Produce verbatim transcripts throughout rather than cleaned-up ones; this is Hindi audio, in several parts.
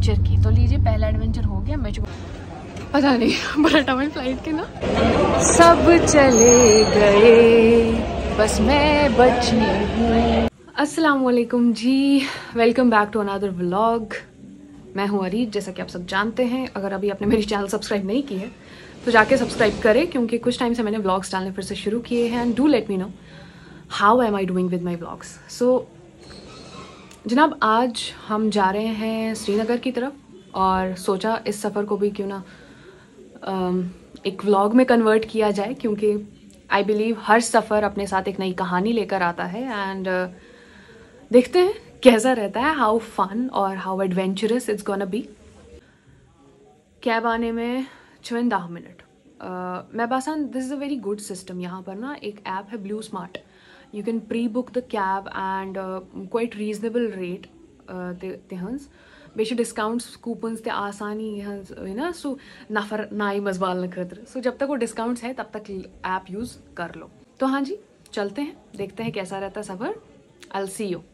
एडवेंचर की। तो लीजिए पहला एडवेंचर हो गया। मुझे पता नहीं बड़ा में फ्लाइट के ना सब चले गए, बस मैं बची हूँ। अस्सलाम वालेकुम जी, welcome back to another vlog. मैं हूँ अरीज, जैसा कि आप सब जानते हैं। अगर अभी आपने मेरी चैनल सब्सक्राइब नहीं की है तो जाके सब्सक्राइब करें, क्योंकि कुछ टाइम से मैंने व्लॉग्स डालने फिर से शुरू किए हैं। And do let me know how am I doing with my vlogs. So जनाब, आज हम जा रहे हैं श्रीनगर की तरफ, और सोचा इस सफ़र को भी क्यों ना um, एक व्लॉग में कन्वर्ट किया जाए, क्योंकि आई बिलीव हर सफ़र अपने साथ एक नई कहानी लेकर आता है। एंड uh, देखते हैं कैसा रहता है, हाउ फन और how adventurous it's gonna be. Cab आने में चौदह मिनट। uh, मैं बासान this is a very good system. यहाँ पर ना एक ऐप है BluSmart, you can pre book the cab and quite reasonable rate तहस बेशि डिस्काउंट्स कूपन्स ते आसानी है ना, सो नफर नाई मजबाल खतर। सो जब तक वो डिस्काउंट्स है तब तक ऐप यूज़ कर लो। तो हाँ जी, चलते हैं, देखते हैं कैसा रहता है सफ़र। आई सी यू।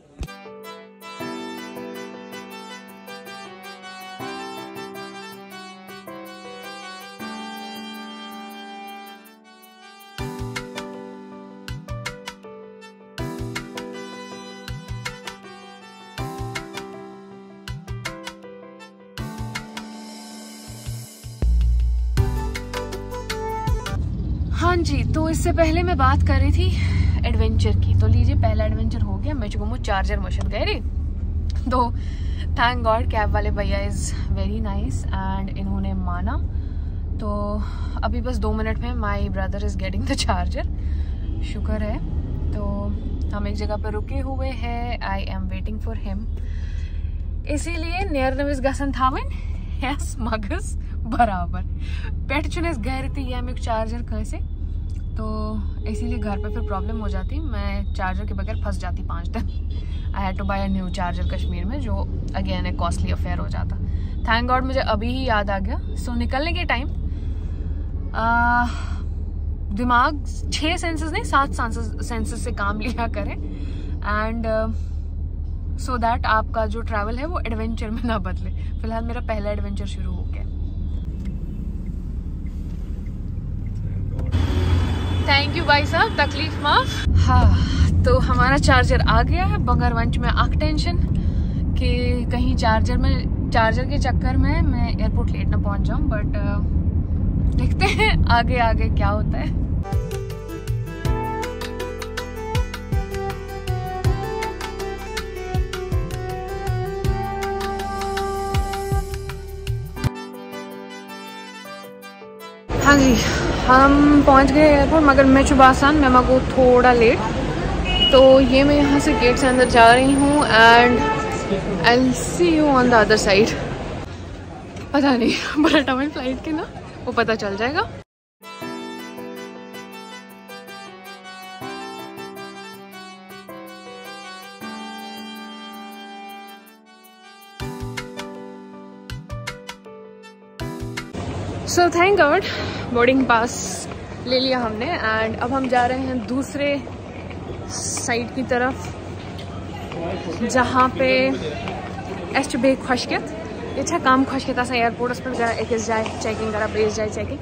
हाँ जी, तो इससे पहले मैं बात कर रही थी एडवेंचर की। तो लीजिए पहला एडवेंचर हो गया। मैं चुका चार्जर मशीन गए रे, तो थैंक गॉड कैब वाले भैया इज़ वेरी नाइस एंड इन्होंने माना। तो अभी बस दो मिनट में my brother is getting the charger, शुक्र है। तो हम एक जगह पर रुके हुए हैं, I am waiting for him. इसीलिए नेर नविस गसन थावन यस मगस बराबर पेट चुनिस घर थी या मेरे चार्जर कैसे, तो इसीलिए घर पे फिर प्रॉब्लम हो जाती, मैं चार्जर के बगैर फंस जाती पाँच दिन। I had to buy a new charger Kashmir में, जो अगेन एक कॉस्टली अफेयर हो जाता। थैंक गॉड मुझे अभी ही याद आ गया। सो so, निकलने के टाइम दिमाग छः सेंसेस नहीं सात सेंसेस से काम लिया करें, एंड सो so दैट आपका जो ट्रैवल है वो एडवेंचर में ना बदले। फिलहाल मेरा पहला एडवेंचर शुरू हो गया। थैंक यू भाई साहब, तकलीफ माफ। हाँ, तो हमारा चार्जर आ गया है। बंगरवंच में आग टेंशन कि कहीं चार्जर में चार्जर के चक्कर में मैं एयरपोर्ट लेट ना पहुंच जाऊं, बट देखते हैं आगे आगे क्या होता है। हाँ जी, हम पहुंच गए एयरपोर्ट, मगर मैं चुबासान मैं को थोड़ा लेट। तो ये मैं यहाँ से गेट से अंदर जा रही हूँ and I will see you on the other side. पता नहीं बड़ा में फ्लाइट के ना वो पता चल जाएगा। So thank god boarding pass ले लिया हमने, एंड अब हम जा रहे हैं दूसरे साइड की तरफ, जहाँ पे एस्ट बे खुशकित अच्छा काम खुशकित आसा एयरपोर्ट पर जरा एक जाए चेकिंग करा बेस जाए चेकिंग।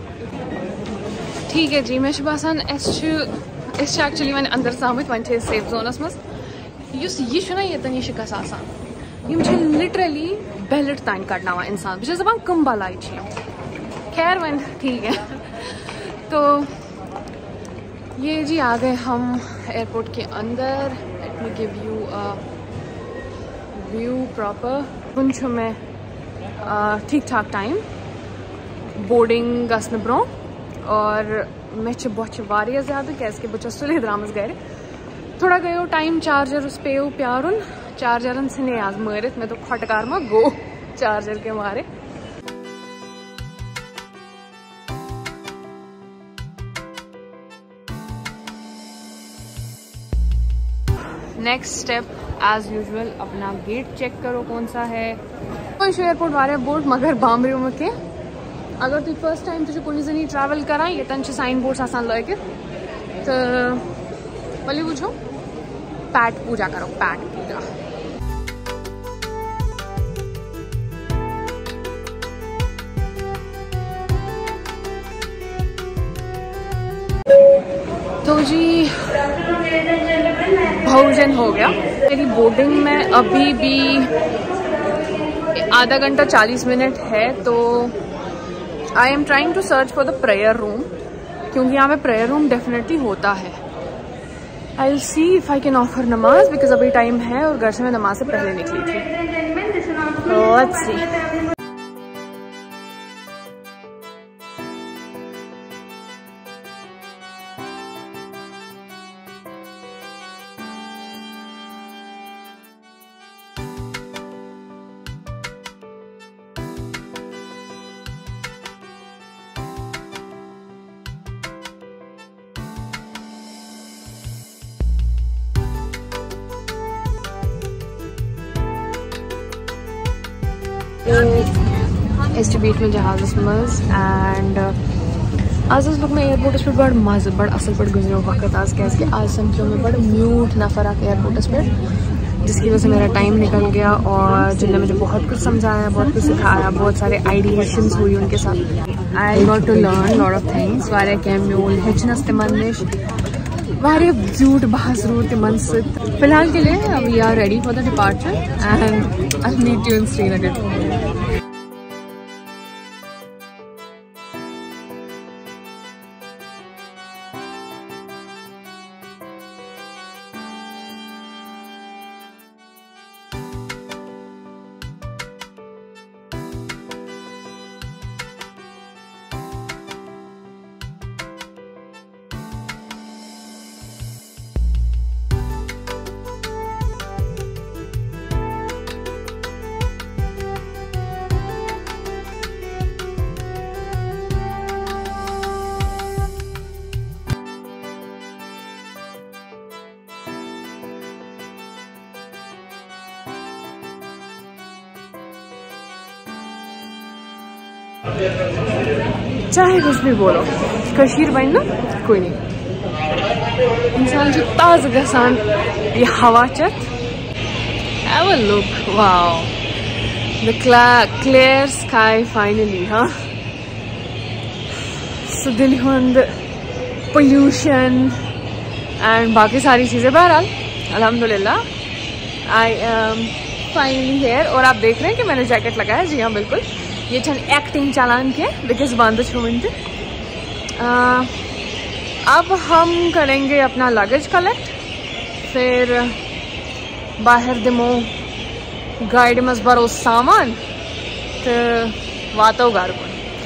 ठीक है जी, मैं बासान एस्ट एक्चुअली मैंने अंदर सामुत वन सेफ जोनस मज यह ये शिकस आसान लिटरली बेलट तान कड़ना इंसान बस दपान कम बलाई। खैर वन ठीक है। तो ये जी आ गए हम एयरपोर्ट के अंदर। Let me give you a view proper. कुछ में ठीक ठाक टाइम बोर्डिंग गसन ब्रो, और मे बह वारिया ज़्यादा क्या बह सुले द्रामस घर थोड़ा गयो टाइम चार्जर उस पे प्यारुन चार्जरन से आज मारित मैं तो खटकार मा गो चार्जर के मारे। नेक्स्ट स्टेप एज यूजुअल अपना गेट चेक करो कौन सा है। कोई एयरपोर्ट वारे बोर्ड मगर बामरियों में के अगर तुम फर्स्ट टाइम तुझे कुछ जनी ट्रैवल करा ये तन साइन बोर्ड्स आसान लगे तो भले बुझो पैट पूजा करो पैट पूजा। जी भोजन हो गया। मेरी बोर्डिंग में अभी भी आधा घंटा चालीस मिनट है, तो I am trying to search for the prayer room, क्योंकि यहाँ पे प्रेयर रूम डेफिनेटली होता है। I will see if I can offer नमाज, बिकॉज अभी टाइम है और घर से मैं नमाज से पहले निकली थी। तो लेट्स सी। इस बीच में जहाज़ मज़ एंड आज उस वक्त मैं एयरपोर्ट पर बड़ मज़ बड़ असल पर गुजरो वक्त आज क्या कि आज समझो मैं बड़ म्यूट नफर आके एयरपोर्ट पर, जिसकी वजह से मेरा टाइम निकल गया और जिनने मुझे बहुत कुछ समझाया, बहुत कुछ सिखाया, बहुत सारे आइडिएशंस हुई उनके साथ। I got to learn lot of things वारे कैम्यूल हिचनस तिमनिश वारे ब्यूट बहजरूर तिमन सित। फिलहाल के लिए we are ready for the departure and I meet you in Srinagar. चाहे कुछ भी बोलो, कशीर बन ना कोई नहीं इंसान जो ताज़ गसान ये हवा चत। Have a look, wow, the clear sky finally. हाँ, सो दिल्ली हुंद पोल्यूशन एंड बाकी सारी चीज़ें। बहरहाल अल्हम्दुलिल्लाह आई एम फाइनली हेयर। और आप देख रहे हैं कि मैंने जैकेट लगाया। जी हाँ बिल्कुल, ये छन एक्टिंग चालान के बिकॉज बांध छुमिंट। अब हम करेंगे अपना लगेज कलेक्ट, फिर बाहर दिमो गाइड मस बरो सामान तो वातो घर को।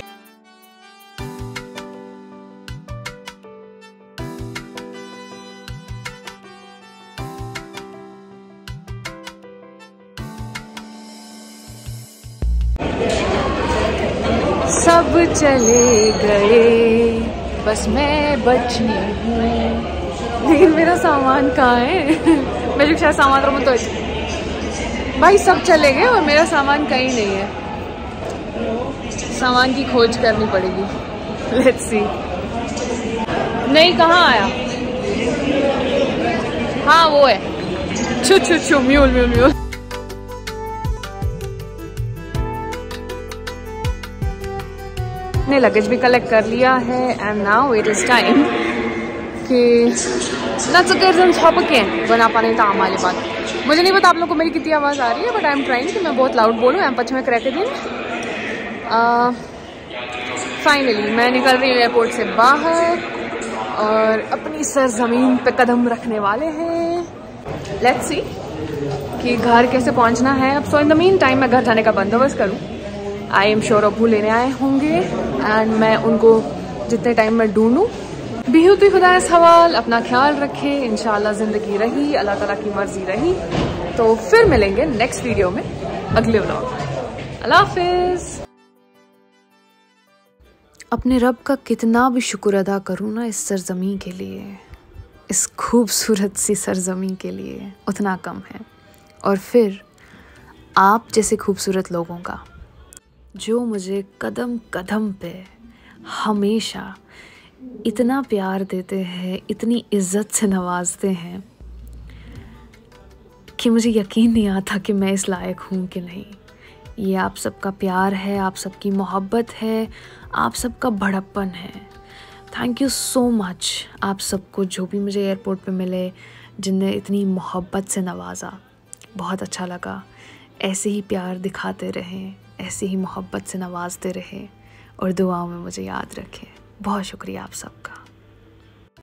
सब चले गए बस मैं बची हूँ, लेकिन मेरा सामान कहाँ है? मैं जो शायद सामान रहा तो भाई सब चले गए और मेरा सामान कहीं नहीं है। सामान की खोज करनी पड़ेगी। Let's see. नहीं, कहाँ आया? हाँ वो है, छू छू छू म्यूल म्यूल म्यूल। ने लगेज भी कलेक्ट कर लिया है and now it is time कि बना पाने था हमारे पास। मुझे नहीं पता आप लोगों को मेरी कितनी आवाज़ आ रही है, बट आई एम ट्राइंग कि मैं बहुत लाउड बोलूँ। एम पच में क्रैक दिन फाइनली मैं निकल रही हूँ एयरपोर्ट से बाहर और अपनी सरजमीन पे कदम रखने वाले हैं। लेट्स सी कि घर कैसे पहुँचना है। अब so in the meantime मैं घर जाने का बंदोबस्त करूँ। आई एम श्योर अबू लेने आए होंगे एंड मैं उनको जितने टाइम में ढूंढूं। बेहुती खुदा सवाल, अपना ख्याल रखें। इंशाल्लाह ज़िंदगी रही, अल्लाह ताला की मर्जी रही तो फिर मिलेंगे नेक्स्ट वीडियो में अगले व्लॉग में। अल्लाह हाफिज़। अपने रब का कितना भी शुक्र अदा करूँ ना इस सरजमी के लिए, इस खूबसूरत सी सरजमी के लिए, उतना कम है। और फिर आप जैसे खूबसूरत लोगों का जो मुझे कदम कदम पे हमेशा इतना प्यार देते हैं, इतनी इज़्ज़त से नवाजते हैं कि मुझे यकीन नहीं आता कि मैं इस लायक हूँ कि नहीं। ये आप सबका प्यार है, आप सबकी मोहब्बत है, आप सबका बड़प्पन है। थैंक यू सो मच आप सबको जो भी मुझे एयरपोर्ट पे मिले, जिनने इतनी मोहब्बत से नवाजा। बहुत अच्छा लगा। ऐसे ही प्यार दिखाते रहें, ऐसे ही मोहब्बत से नवाजते रहें और दुआओं में मुझे याद रखें। बहुत शुक्रिया आप सबका।